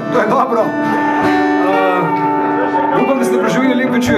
to je dobro. Upam, da ste preživeli lep večer.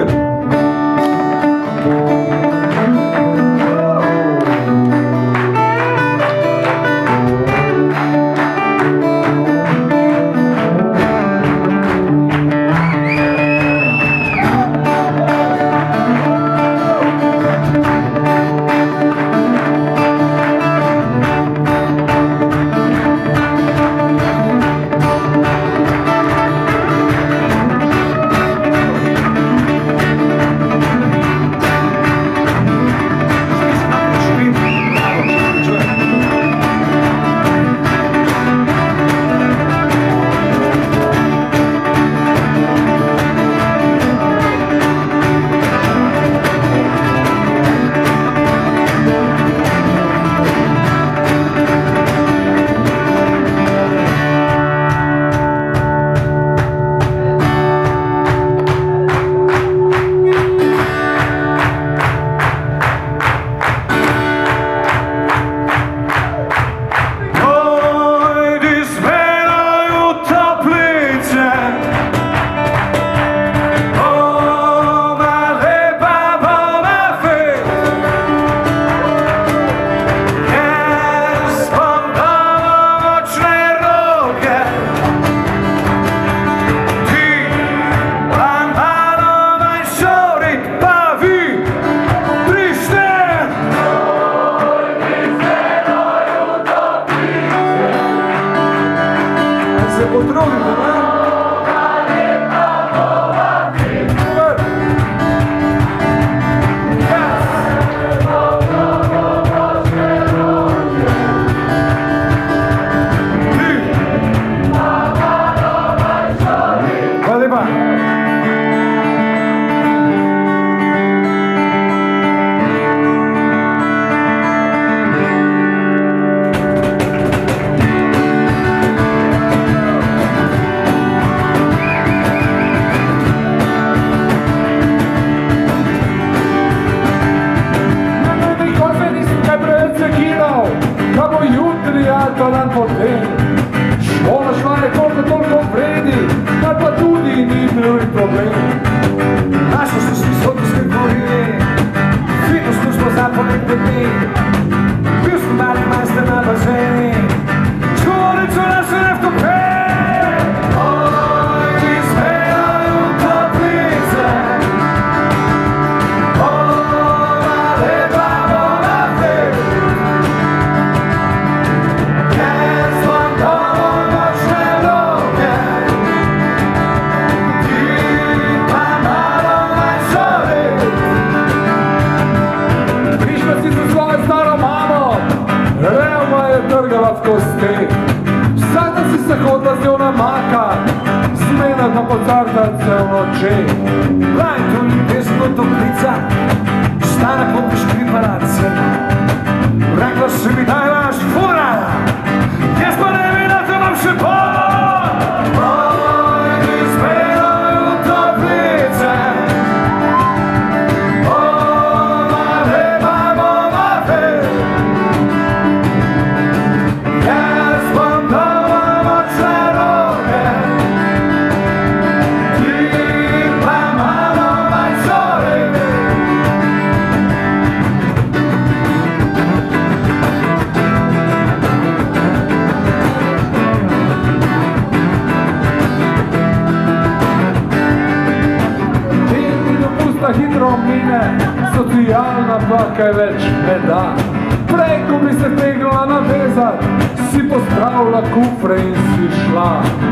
Kaj več ne da. Prej, ko bi se tegnila navezat, si pospravila kufre in si šla.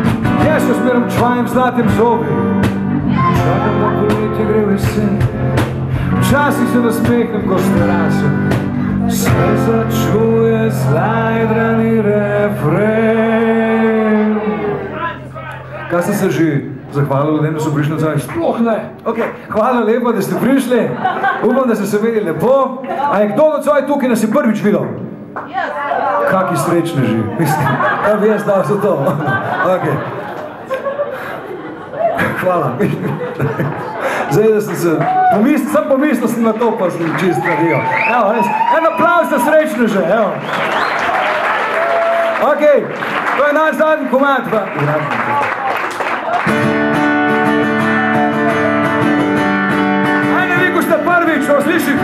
Jaz se smeram čvajem zlatim zobi, čakam, da poletje gre v jesen. Včasih se nasmehnem, ko ste rasel, se začuje zlajdrani refren. Kaj ste se že zahvalili ljudem, da so prišli nazaj? Sploh ne. Ok, hvala lepo, da ste prišli. Upam, da ste se imeli lepo. A je kdo nocoj tukaj, nas je prvič videl? Kaki srečneži. Mislim, kaj bi jaz dal za to? Ok. Hvala. Zdaj, da sem se pomislil sem na to, pa sem čist naredil. Evo, en aplauz za srečneže, evo. Ok, to je naš zadnji komad. Ajde vi ko ste prvič, da slišim.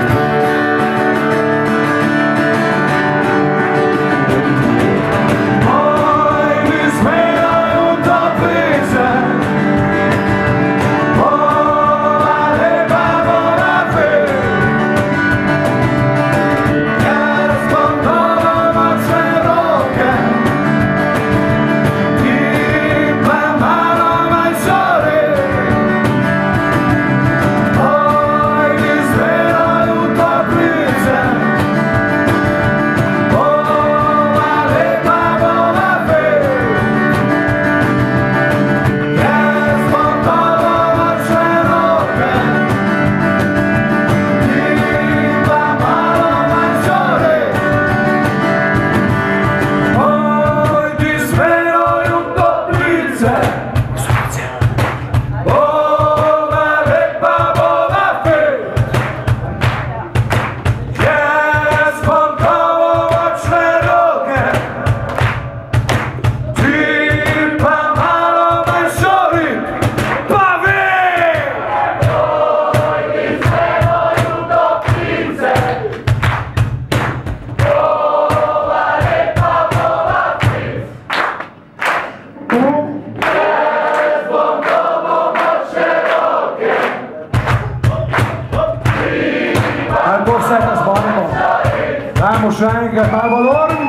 Dajmo še enkrat malo valor.